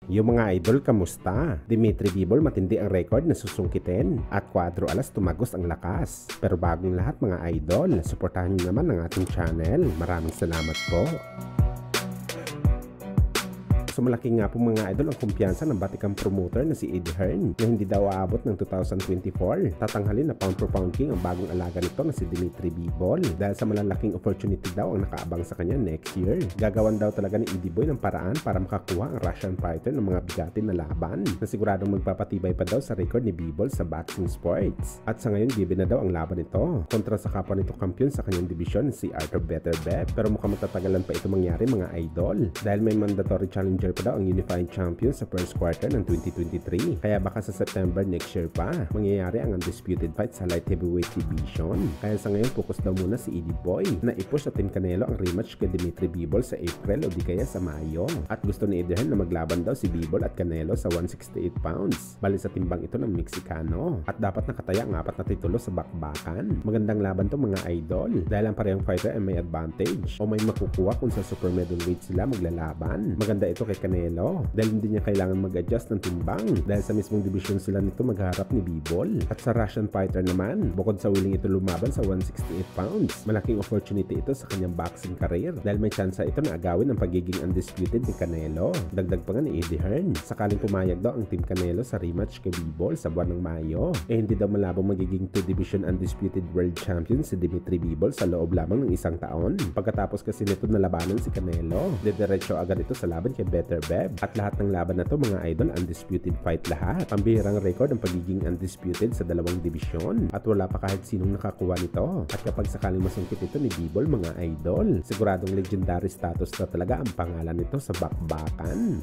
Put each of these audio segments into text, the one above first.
Yung mga idol, kamusta? Dimitri Bivol matindi ang record na susungkitin at 4 alas tumagos ang lakas. Pero bagong lahat mga idol, suportahan nyo naman ang ating channel. Maraming salamat po. So malaki nga po mga idol ang kumpiyansa ng batikang promoter na si Eddie Hearn na hindi daw aabot ng 2024. Tatanghalin na pound for pound king ang bagong alaga nito na si Dimitri Bivol dahil sa malalaking opportunity daw ang nakaabang sa kanya next year. Gagawan daw talaga ni Eddie Boy ng paraan para makakuha ang Russian fighter ng mga bigatin na laban na siguradong magpapatibay pa daw sa record ni Bivol sa boxing sports. At sa ngayon given na daw ang laban nito kontra sa kapwa nito kampiyon sa kanyang division si Arthur Beterbiev. Pero mukhang matatagalan pa ito mangyari mga idol dahil may mandatory challenger pa daw ang Unified Champion sa first quarter ng 2023. Kaya baka sa September next year pa mangyayari ang undisputed fight sa light heavyweight division. Kaya sa ngayon focus daw muna si Eddie Boy na i-push sa Team Canelo ang rematch kay Dimitri Bivol sa April o di kaya sa Mayo. At gusto ni Eddie Hearn na maglaban daw si Bivol at Canelo sa 168 pounds. Bali sa timbang ito ng Meksikano. At dapat nakataya ang 4 na titulo sa bakbakan. Magandang laban to mga idol dahil ang parehong fighter ay may advantage o may makukuha kung sa super middleweight sila maglalaban. Maganda ito kay Canelo dahil hindi niya kailangan mag-adjust ng timbang dahil sa mismong division sila nito magharap ni Bivol. At sa Russian fighter naman, bukod sa willing ito lumaban sa 168 pounds, malaking opportunity ito sa kanyang boxing career dahil may tsansa ito na agawin ang pagiging undisputed ni Canelo. Dagdag pa nga ni Eddie Hearn, sakaling pumayag daw ang Team Canelo sa rematch kay Bivol sa buwan ng Mayo, hindi daw malabong magiging 2 division undisputed world champion si Dimitri Bivol sa loob lamang ng 1 taon. Pagkatapos kasi nito na labanan si Canelo, didiretso agad ito sa laban kay Beterbiev. At lahat ng laban na to mga idol undisputed fight lahat. Pambihirang record ang pagiging undisputed sa dalawang division at wala pa kahit sinong nakakuha nito. At kapag sakaling masungkit ito ni Bivol mga idol, siguradong legendary status na talaga ang pangalan nito sa bakbakan.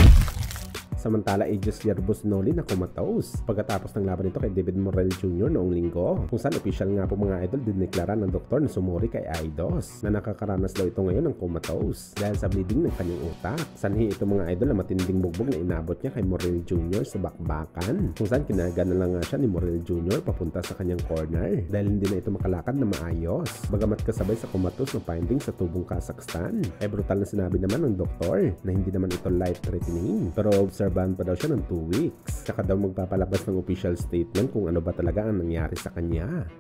Samantala, Aegis Yerbos Noli na kumatos pagkatapos ng laban nito kay David Morrell Jr. noong linggo, kung saan official nga po mga idol dineklara ng doktor na sumuri kay Aidos na nakakaranas daw ito ngayon ng kumatos dahil sa bleeding ng kanyang utak. Sanhi ito mga idol na matinding bugbog na inabot niya kay Morrell Jr. sa bakbakan, kung saan kinaga na lang nga siya ni Morrell Jr. papunta sa kanyang corner dahil hindi na ito makalakad na maayos. Bagamat kasabay sa kumatos na finding sa tubong Kazakhstan, ay brutal na sinabi naman ng doktor na hindi naman ito life-threatening pero ban pa daw siya ng 2 weeks. Saka daw magpapalabas ng official statement kung ano ba talaga ang nangyari sa kanya.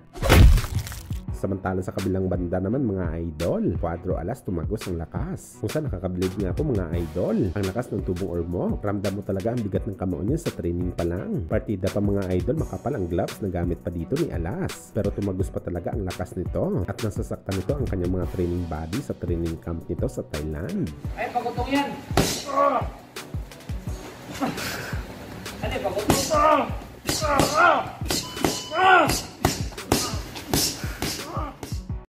Samantala sa kabilang banda naman mga idol, 4 alas tumagos ang lakas. Kung saan nakakabilib nga po mga idol, ang lakas ng tubong ormo. Ramdam mo talaga ang bigat ng kamao niya sa training pa lang. Partida pa mga idol, makapal ang gloves na gamit pa dito ni Alas. Pero tumagos pa talaga ang lakas nito at nasasaktan nito ang kanyang mga training body sa training camp nito sa Thailand. Ay, pagutong yan! Ano yung pagutong?